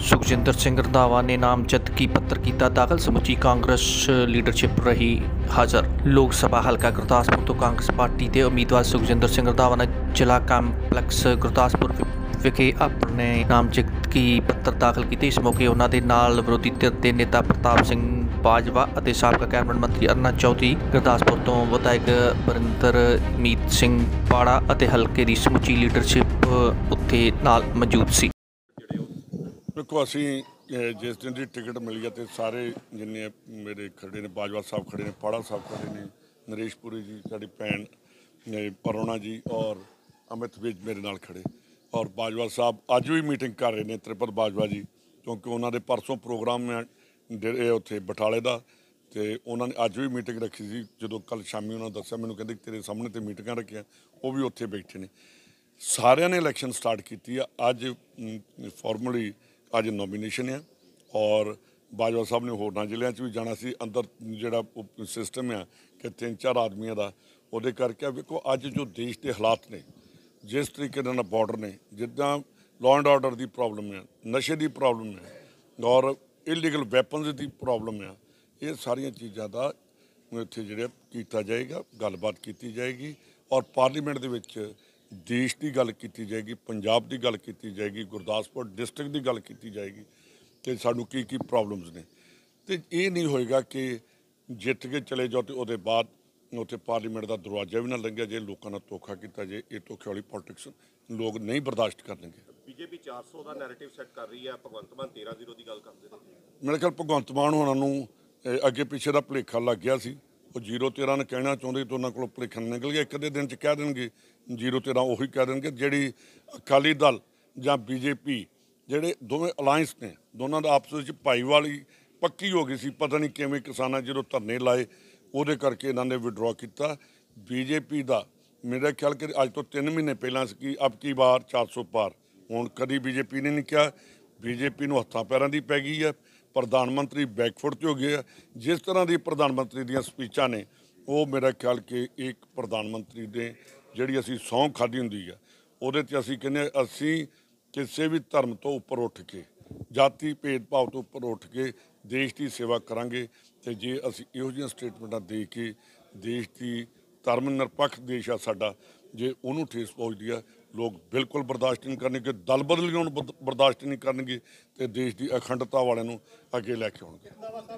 सुखजिंदर सिंह रंधावा ने नामजदगी पत्र किया दाखिल। समुची कांग्रेस लीडरशिप रही हाज़र। लोक सभा हल्का गुरदासपुर तो कांग्रेस पार्टी के उम्मीदवार सुखजिंदर सिंह रंधावा ने जिला कंपलैक्स गुरदासपुर विखे अपने नामजदगी पत्र दाखिल किए। इस मौके उन्होंने नाल विरोधी धिर के नेता प्रताप सिंह बाजवा और साबका कैबिनेट मंत्री अरना चौधरी, गुरदासपुर तो विधायक बरिंदरमीत सिंह पाड़ा और हल्के की समुची लीडरशिप उत्थे नाल मौजूद सी। देखो असी जिस दिन की टिकट मिली है तो सारे जिन्ने मेरे खड़े ने, बाजवा साहब खड़े ने, पाड़ा साहब खड़े ने, नरेशपुरी जी, साड़ी भैन अरुणा जी और अमित विज मेरे नाल खड़े। और बाजवा साहब अज भी मीटिंग कर रहे हैं, त्रिपत बाजवा जी, क्योंकि उन्होंने परसों प्रोग्राम है उत्थे बटाले का, तो उन्होंने अज भी मीटिंग रखी थी। जो कल शामी उन्होंने दसिया मैंने, कहते तेरे सामने तो मीटिंग रखिया, वो भी उत्थे बैठे ने। सारिया ने इलैक्शन स्टार्ट की है। अज फॉर्मली अज नॉमीनेशन है और बाजवा साहब ने होरना जिलों भी जाना सी। अंदर जोड़ा सिस्टम है कि 3-4 आदमियों का, वो करके देखो अज जो देश के हालात ने, जिस तरीके बॉर्डर ने, जिदा लॉ एंड ऑर्डर की प्रॉब्लम है, नशे की प्रॉब्लम है और इलीगल वैपन्स की प्रॉब्लम है, ये सारिया चीज़ों का इत्थे जिहड़ा कीता जाएगा, गलबात की जाएगी और पार्लीमेंट दे विच देश की गल की जाएगी, पंजाब की गल की जाएगी, गुरदासपुर डिस्ट्रिक्ट की गल की जाएगी कि सानू की प्रॉब्लम्स ने। तो ये नहीं होएगा कि जित के चले जाओ तो वो बाद उत्थे पार्लीमेंट का दरवाजा भी ना लंघिया जे, लोगों ने धोखा किया जे। ये धोखे वाली पॉलिटिक्स लोग नहीं बर्दाश्त करनगे। बीजेपी 400 का नैरेटिव सेट कर रही है, भगवंत मान 13-0 की गल करते हैं। मेरे ख्याल भगवंत मान होना अगे पिछे का भुलेखा लग गया सी। वो 0-13 ने कहना चाहते तो उन्होंने को भुलेखा निकल गया। एक अद्धे दिन कह देंगे 0-13 उही कह देंगे। जी अकाली दल या बीजेपी जोड़े दोवें अलायंस ने, दोनों का आपस में भाईवाली पक्की हो गई सी। पता नहीं किमें किसाना जो धरने लाए वो करके इन्होंने विड्रॉ किया। बीजेपी का मेरा ख्याल कि अज तो 3 महीने पहला कि अब की बार 400 पार, हुण कभी बीजेपी ने नहीं कहा। बीजेपी को हत्थां पैरां दी पै गई है, प्रधानमंत्री बैकफुट हो गए। जिस तरह की प्रधानमंत्री दी स्पीचां ने, वो मेरा ख्याल कि एक प्रधानमंत्री ने जिहड़ी असीं सौंह खाधी हुंदी है, उहदे ते असीं कहने असीं किसी भी धर्म तो उपर उठ के, जाति भेदभाव तो उपर उठ के देश की सेवा करांगे। तो जे असीं इहो जिहियां स्टेटमेंटां दे के देश की धर्म निरपक्ष देश आ साडा, जे उहनूं ठेस पहुँचदी है, लोग बिल्कुल बर्दाश्त नहीं करनगे, दल बदलियों बर्दाश्त नहीं करनगे तो देश की अखंडता वालिਆਂ ਨੂੰ अगे लैके आउणगे।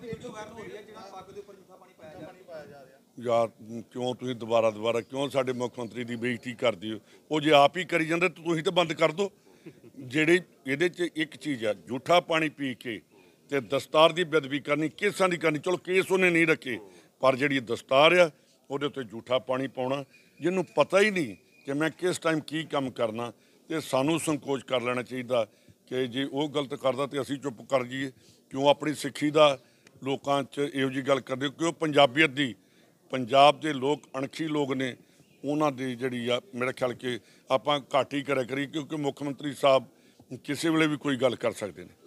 यार क्यों तुसीं दोबारा क्यों साडे मुख मंत्री की बेइज्जती करदे हो? वो जे आप ही करी जांदे तो तुसीं तो बंद कर दो। जिहड़ी इहदे च एक चीज़ है, झूठा पानी पी के ते दस्तार की बेदबी करनी, केसां की करनी। चलो केस उन्हें नहीं रखे, पर जिहड़ी दस्तार आ उहदे उत्ते झूठा पानी पाउणा, जिन्हों पता ही नहीं कि मैं किस टाइम की काम करना, तो सानू संकोच कर लेना चाहिए कि जे वो गलत करता तो असीं चुप कर जाइए। क्यों अपनी सिक्खी का लोगों च इहो जी गल करदे? क्यों पंजाबीयत दी, पंजाब के लोग अणखी लोग ने, उन्हों की जिहड़ी आ मेरा ख्याल कि आपां घट ही करिया करिए, क्योंकि मुख्यमंत्री साहब किसी वेले भी कोई गल कर सकते हैं।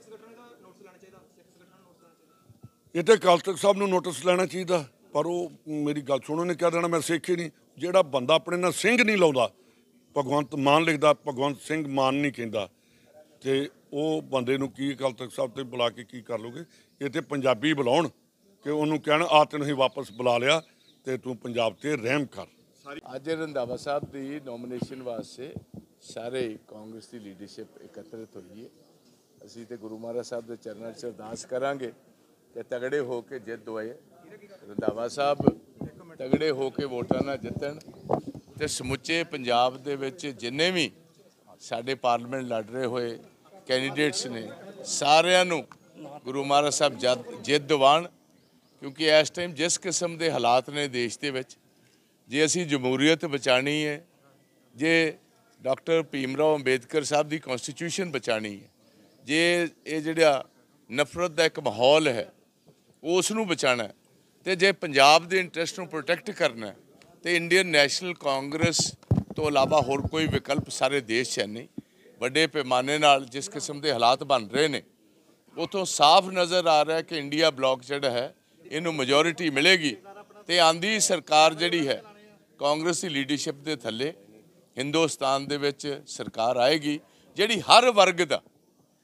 ये तो अकाल तख्त साहब नूं नोटिस लेना चाहिए, पर वो मेरी गल सुनो, ने कह देना मैं सिख ही नहीं। जिहड़ा बंदा अपने नाल सिंह नहीं लाउंदा, भगवंत मान लिखदा, भगवंत सिंह मान नहीं कहंदा, तो वो बंदे नूं की अकाल तख्त साहब ते बुला के की कर लोगे? ये तो पंजाबी बुलाउण कि उन्होंने कहना आ तैनूं असीं वापस बुला लिया तो तू पंजाब ते रहम कर। अज रंधावा साहब की नॉमीनेशन वास्ते सारे कांग्रेस की लीडरशिप एकत्रित हुई है। असीं ते गुरु महाराज साहब के चरणों च अरदास करांगे कि तगड़े होकर जित दवाए, रंधावा साहब तगड़े होकर वोटां नाल जितण ते समुचे पंजाब दे विच जिन्ने भी साडे पार्लीमेंट लड़ रहे हुए कैंडीडेट्स ने, सारिਆਂ ਨੂੰ गुरु महाराज साहब जित दिवाण। क्योंकि इस टाइम जिस किस्म के हालात ने देश के विच, जे असी जमहूरीयत बचानी है, जे डॉक्टर भीम राव अंबेडकर साहब की कॉन्स्टिट्यूशन बचानी है, जे ये जिहड़ा नफरत का एक माहौल है उसनूं बचाना है, तो जे पंजाब के इंटरस्ट को प्रोटैक्ट करना है, तो इंडियन नैशनल कांग्रेस तो इलावा होर कोई विकल्प सारे देश है नहीं। बड़े पैमाने नाल जिस किस्म के हालात बन रहे हैं, उतों साफ नज़र आ रहा है कि इंडिया ब्लॉक जिहड़ा है इनू मेजोरिटी मिलेगी, तो आंधी सरकार जिहड़ी है कांग्रेस की लीडरशिप के थले हिंदुस्तान दे विच सरकार आएगी, जिहड़ी हर वर्ग का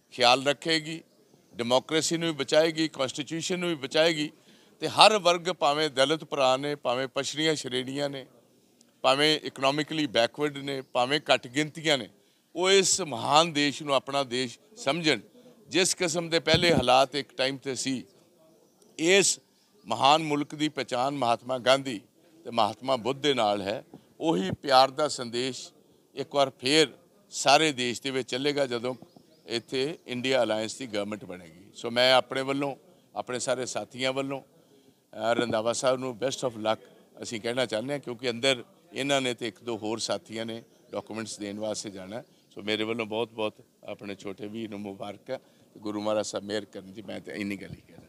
ਖਿਆਲ ਰੱਖੇਗੀ, ਡੈਮੋਕ੍ਰੇਸੀ ਨੂੰ ਵੀ ਬਚਾਏਗੀ, ਕਨਸਟੀਟਿਊਸ਼ਨ ਨੂੰ ਵੀ ਬਚਾਏਗੀ ਤੇ ਹਰ ਵਰਗ, ਭਾਵੇਂ ਦਲਿਤ ਭਰਾ ਨੇ, ਭਾਵੇਂ ਪਛੜੀਆਂ ਸ਼੍ਰੇਣੀਆਂ ਨੇ, ਭਾਵੇਂ ਇਕਨੋਮਿਕਲੀ ਬੈਕਵਰਡ ਨੇ, ਭਾਵੇਂ ਘੱਟ ਗਿਣਤੀਆਂ ਨੇ, ਉਹ ਇਸ ਮਹਾਨ ਦੇਸ਼ ਨੂੰ ਆਪਣਾ ਦੇਸ਼ ਸਮਝਣ। ਜਿਸ ਕਿਸਮ ਦੇ ਪਹਿਲੇ ਹਾਲਾਤ ਇੱਕ ਟਾਈਮ ਤੇ ਸੀ, ਇਸ ਮਹਾਨ ਮੁਲਕ ਦੀ ਪਹਿਚਾਣ ਮਹਾਤਮਾ ਗਾਂਧੀ ਤੇ ਮਹਾਤਮਾ ਬੁੱਧ ਦੇ ਨਾਲ ਹੈ। ਉਹੀ ਪਿਆਰ ਦਾ ਸੰਦੇਸ਼ ਇੱਕ ਵਾਰ ਫੇਰ ਸਾਰੇ ਦੇਸ਼ ਦੇ ਵਿੱਚ ਚੱਲੇਗਾ ਜਦੋਂ ਇੱਥੇ ਇੰਡੀਆ ਅਲਾਇੰਸ ਦੀ ਗਵਰਨਮੈਂਟ ਬਣੇਗੀ। ਸੋ ਮੈਂ ਆਪਣੇ ਵੱਲੋਂ, ਆਪਣੇ ਸਾਰੇ ਸਾਥੀਆਂ ਵੱਲੋਂ ਰੰਧਾਵਾ ਸਾਹਿਬ ਨੂੰ ਬੈਸਟ ਆਫ ਲੱਕ ਅਸੀਂ ਕਹਿਣਾ ਚਾਹੁੰਦੇ ਹਾਂ, ਕਿਉਂਕਿ ਅੰਦਰ ਇਹਨਾਂ ਨੇ ਤੇ ਇੱਕ ਦੋ ਹੋਰ ਸਾਥੀਆਂ ਨੇ ਡਾਕੂਮੈਂਟਸ ਦੇਣ ਵਾਸਤੇ ਜਾਣਾ। ਸੋ ਮੇਰੇ ਵੱਲੋਂ ਬਹੁਤ ਬਹੁਤ ਆਪਣੇ ਛੋਟੇ ਵੀਰ ਨੂੰ ਮੁਬਾਰਕ ਹੈ। ਗੁਰੂ ਮਹਾਰਾਜ ਸਾਹਿਬ ਮਿਹਰ ਕਰਨ ਜੀ, ਮੈਂ ਤਾਂ ਇੰਨੀ ਗੱਲ ਹੀ ਕਹਿਣਾ।